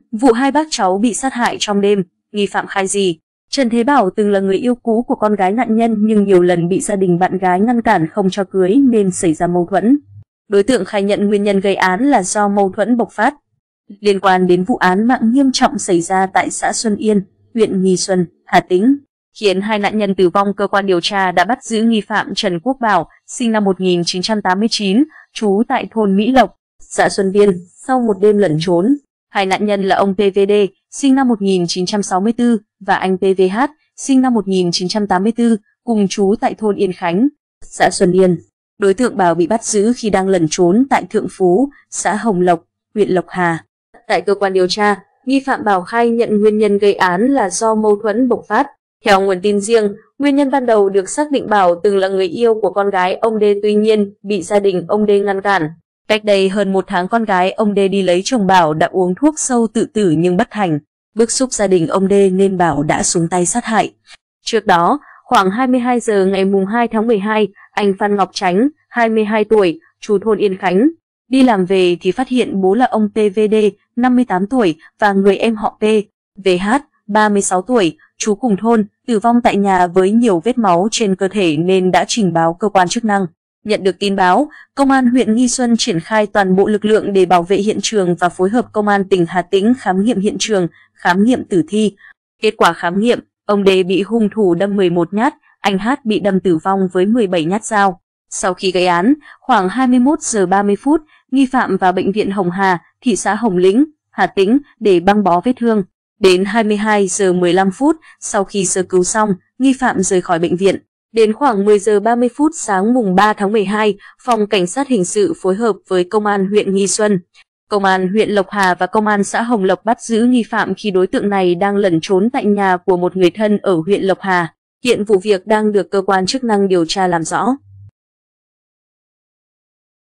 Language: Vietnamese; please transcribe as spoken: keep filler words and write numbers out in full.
vụ hai bác cháu bị sát hại trong đêm, nghi phạm khai gì? Trần Thế Bảo từng là người yêu cũ của con gái nạn nhân nhưng nhiều lần bị gia đình bạn gái ngăn cản không cho cưới nên xảy ra mâu thuẫn. Đối tượng khai nhận nguyên nhân gây án là do mâu thuẫn bộc phát. Liên quan đến vụ án mạng nghiêm trọng xảy ra tại xã Xuân Yên, huyện Nghi Xuân, Hà Tĩnh, khiến hai nạn nhân tử vong, cơ quan điều tra đã bắt giữ nghi phạm Trần Quốc Bảo, sinh năm một nghìn chín trăm tám mươi chín, trú tại thôn Mỹ Lộc, xã Xuân Viên, sau một đêm lẩn trốn. Hai nạn nhân là ông pê vê đê, sinh năm một nghìn chín trăm sáu mươi tư, và anh pê vê hát, sinh năm một nghìn chín trăm tám mươi tư, cùng trú tại thôn Yên Khánh, xã Xuân Yên. Đối tượng Bảo bị bắt giữ khi đang lẩn trốn tại Thượng Phú, xã Hồng Lộc, huyện Lộc Hà. Tại cơ quan điều tra, nghi phạm Bảo khai nhận nguyên nhân gây án là do mâu thuẫn bộc phát. Theo nguồn tin riêng, nguyên nhân ban đầu được xác định Bảo từng là người yêu của con gái ông Đê, tuy nhiên bị gia đình ông Đê ngăn cản. Cách đây hơn một tháng, con gái ông Đê đi lấy chồng Bảo đã uống thuốc sâu tự tử nhưng bất thành. Bức xúc gia đình ông Đê nên Bảo đã xuống tay sát hại. Trước đó, khoảng hai mươi hai giờ ngày hai tháng mười hai, anh Phan Ngọc Chánh, hai mươi hai tuổi, trú thôn Yên Khánh, đi làm về thì phát hiện bố là ông pê vê đê, năm mươi tám tuổi, và người em họ P, vê hát, ba mươi sáu tuổi, trú cùng thôn, tử vong tại nhà với nhiều vết máu trên cơ thể nên đã trình báo cơ quan chức năng. Nhận được tin báo, Công an huyện Nghi Xuân triển khai toàn bộ lực lượng để bảo vệ hiện trường và phối hợp Công an tỉnh Hà Tĩnh khám nghiệm hiện trường, khám nghiệm tử thi. Kết quả khám nghiệm, ông Đê bị hung thủ đâm mười một nhát, anh Hát bị đâm tử vong với mười bảy nhát dao. Sau khi gây án, khoảng hai mươi mốt giờ ba mươi phút, nghi phạm vào bệnh viện Hồng Hà, thị xã Hồng Lĩnh, Hà Tĩnh để băng bó vết thương. Đến hai mươi hai giờ mười lăm phút, sau khi sơ cứu xong, nghi phạm rời khỏi bệnh viện. Đến khoảng mười giờ ba mươi phút sáng mùng ba tháng mười hai, Phòng Cảnh sát Hình sự phối hợp với Công an huyện Nghi Xuân, Công an huyện Lộc Hà và Công an xã Hồng Lộc bắt giữ nghi phạm khi đối tượng này đang lẩn trốn tại nhà của một người thân ở huyện Lộc Hà. Hiện vụ việc đang được cơ quan chức năng điều tra làm rõ.